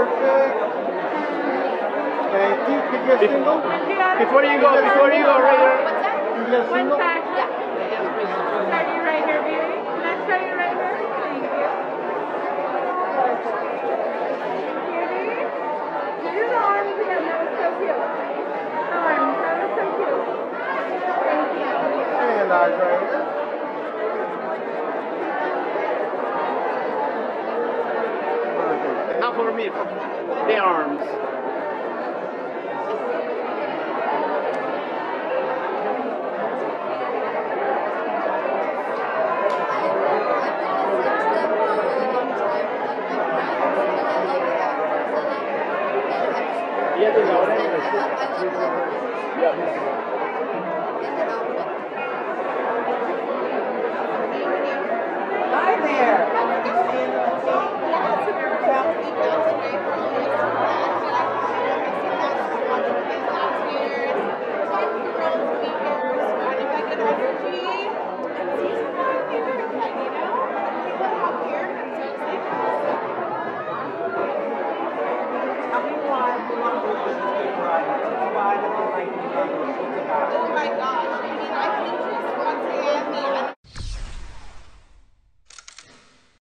Perfect. Thank you. Could you get a single? Before you go, right here. Could you get a single? Yeah. Starting right here, baby. Let's start you right here. Thank you. Beauty. Do your arms again. That was so cute. Arms. That was so cute. Thank you. And eyes right here. Perfect. Now for me, the arms. Giada De Laurentiis.